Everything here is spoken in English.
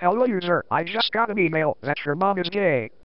Hello user, I just got an email that your mom is gay.